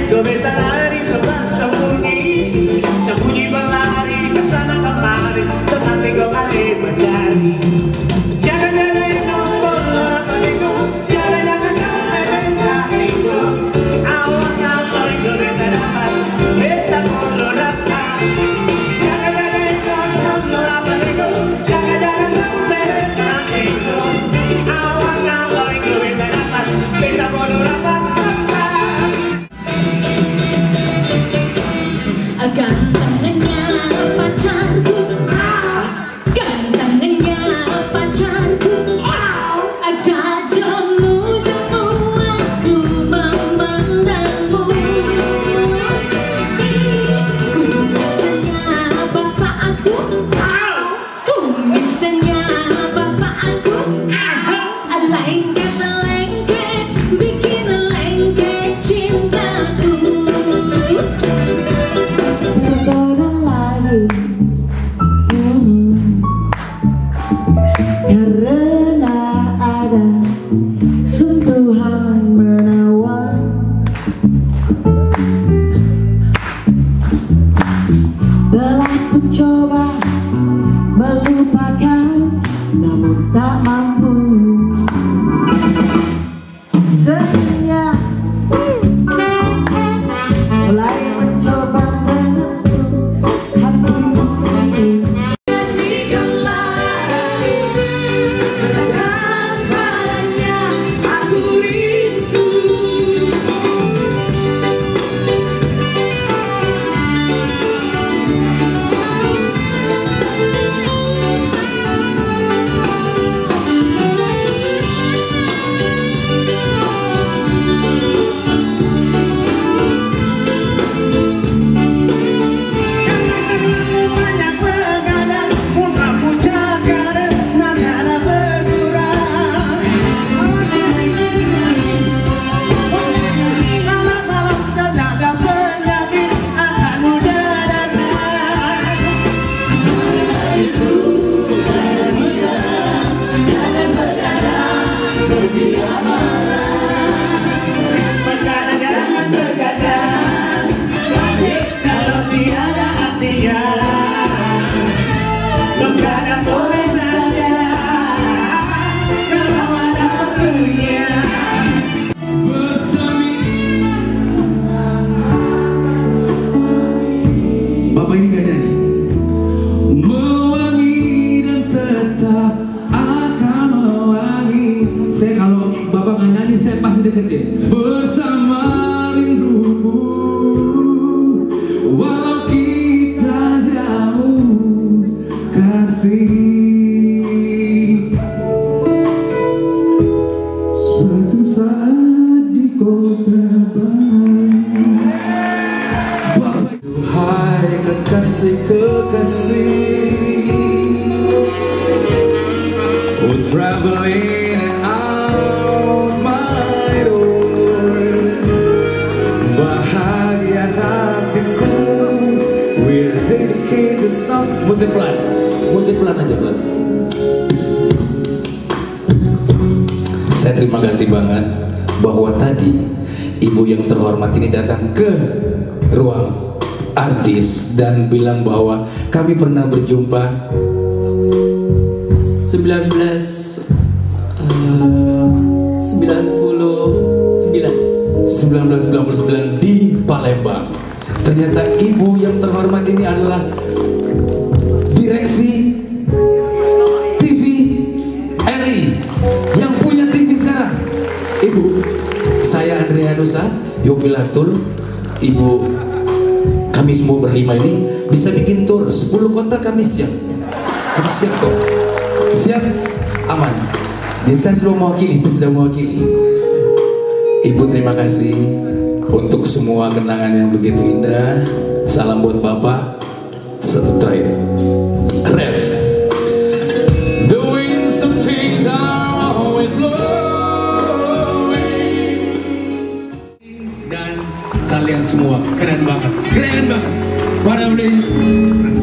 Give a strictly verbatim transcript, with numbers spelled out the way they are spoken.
Gue minta lari serba sembunyi, sembunyi berlari kesana kemari, seperti gue kali mencari. Jangan-jangan nombor apa itu, jangan-jangan jangan itu. Awas kalau gue minta dapat, minta mundur apa. Jangan-jangan nombor apa itu, jangan-jangan sampai itu. Awas kalau gue minta dapat, minta mundur apa. Gantengannya pacarku, gantengannya pacarku, ajak jamu-jamu aku memandangmu. Kumisannya bapak aku, kumisannya bapak aku, lengket-lengket bikin lengket cintaku. Karena ada sentuhan menawan, telah ku coba melupakan, namun tak mampu. Sebenarnya mulai mencoba menyentuh hati ini. Bapak ini gak nyanyi. Mewangi dan tetap akan mewangi. Saya kalau Bapak gak nyanyi, saya pasti deketin. Bersama rindumu, walau kita jauh kasih. Suatu saat di kota Bapak, hai kekasih-kekasih, oh traveling out my door, bahagia hatiku, we're dedicated song. Musik pelan, musik pelan aja pelan. Saya terima kasih banget bahwa tadi ibu yang terhormat ini datang ke ruang artis dan bilang bahwa kami pernah berjumpa sembilan belas sembilan puluh sembilan sembilan belas sembilan puluh sembilan di Palembang. Ternyata ibu yang terhormat ini adalah direksi T V R I yang punya T V sekarang. Ibu, saya Adrianusa Yopilatul. Ibu, kami semua berlima ini bisa bikin tour sepuluh kota. Kami siap. Kami siap kok. Siap? Aman. Jadi saya sudah mewakili, saya sudah mewakili. Ibu terima kasih untuk semua kenangan yang begitu indah. Salam buat Bapak. Satu terakhir. Ref. The winds of change are always blowing. Dan kalian semua keren banget, keren banget. Para beli.